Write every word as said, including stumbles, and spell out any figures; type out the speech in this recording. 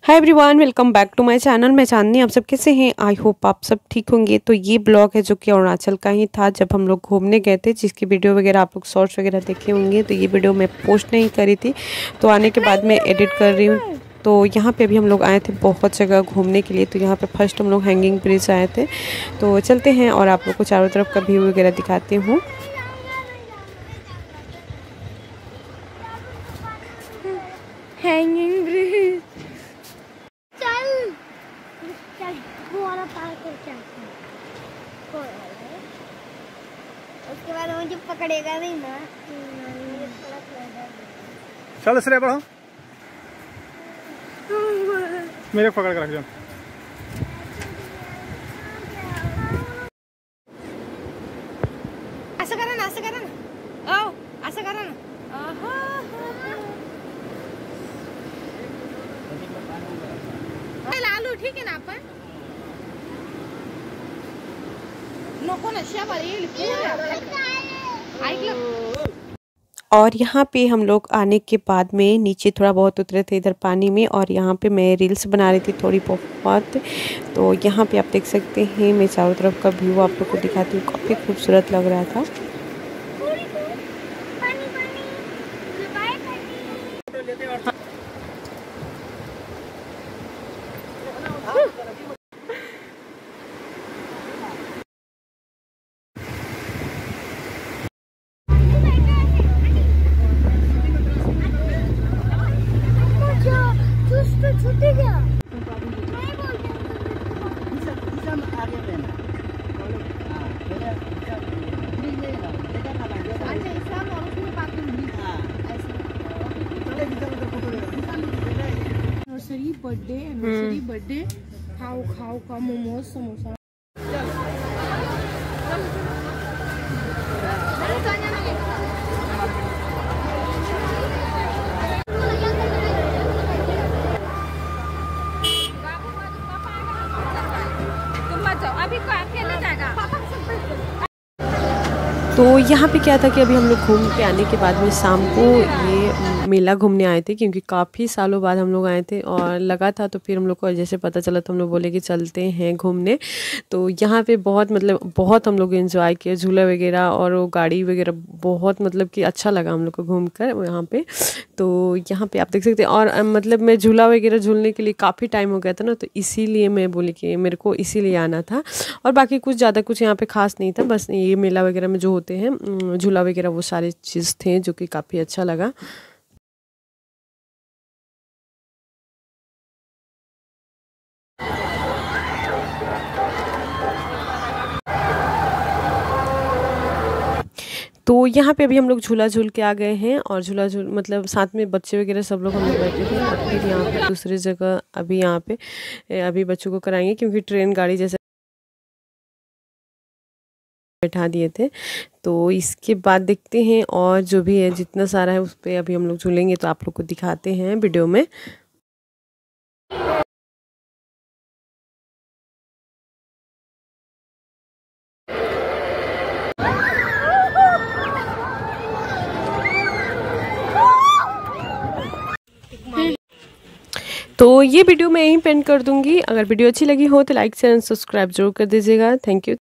Hi everyone, welcome back to my channel. मैं चांदनी, आप सब कैसे हैं? आई होप आप सब ठीक होंगे। तो ये ब्लॉग है जो कि अरुणाचल का ही था, जब हम लोग घूमने गए थे, जिसकी वीडियो वगैरह आप लोग शॉर्ट्स वगैरह देखे होंगे। तो ये वीडियो मैं पोस्ट नहीं करी थी, तो आने के बाद मैं एडिट कर रही हूँ। तो यहाँ पे अभी हम लोग आए थे बहुत जगह घूमने के लिए। तो यहाँ पे फर्स्ट हम लोग हैंगिंग ब्रिज आए थे। तो चलते हैं और आप लोग को चारों तरफ का व्यू वगैरह दिखाती हूँ। हैंगिंग ब्रिज उसके बाद मुझे पकड़ेगा नहीं ना। चल इसलिए बढ़ो, मेरे पकड़ कर रख जाओ। ऐसा करो ना, ऐसा करो ना, आओ ऐसा करो ना। लालू ठीक है ना अपन नको ना और यहाँ पे हम लोग आने के बाद में नीचे थोड़ा बहुत उतरे थे इधर पानी में, और यहाँ पे मैं रील्स बना रही थी थोड़ी बहुत। तो यहाँ पे आप देख सकते हैं, मैं चारों तरफ का व्यू आप लोग को दिखाती हूँ। काफ़ी खूबसूरत लग रहा था। नर्सरी बर्थडे नर्सरी बर्थडे खाओ खाओ का मोमोज समोसा। अभी को अकेले जाएगा। तो यहाँ पे क्या था कि अभी हम लोग घूम के आने के बाद में शाम को ये मेला घूमने आए थे, क्योंकि काफ़ी सालों बाद हम लोग आए थे और लगा था। तो फिर हम लोग को जैसे पता चला तो हम लोग बोले कि चलते हैं घूमने। तो यहाँ पे बहुत मतलब बहुत हम लोग एंजॉय किए, झूला वगैरह और वो गाड़ी वगैरह, बहुत मतलब कि अच्छा लगा हम लोग को घूम कर यहाँ पे। तो यहाँ पे आप देख सकते हैं। और मतलब मैं झूला वगैरह झूलने के लिए काफ़ी टाइम हो गया था ना, तो इसीलिए मैं बोली कि मेरे को इसीलिए आना था। और बाकी कुछ ज़्यादा कुछ यहाँ पे खास नहीं था, बस ये मेला वगैरह में जो होते हैं झूला वगैरह, वो सारे चीज़ थे जो कि काफ़ी अच्छा लगा। तो यहाँ पे अभी हम लोग झूला झूल के आ गए हैं, और झूला झूल मतलब साथ में बच्चे वगैरह सब लोग हम लोग बैठे थे। और फिर यहाँ पे दूसरी जगह अभी यहाँ पे अभी बच्चों को कराएंगे, क्योंकि ट्रेन गाड़ी जैसे बैठा दिए थे। तो इसके बाद देखते हैं, और जो भी है जितना सारा है उस पर अभी हम लोग झूलेंगे, तो आप लोग को दिखाते हैं वीडियो में। तो ये वीडियो मैं यहीं पेंड कर दूंगी। अगर वीडियो अच्छी लगी हो तो लाइक शेयर एंड सब्सक्राइब जरूर कर दीजिएगा। Thank you.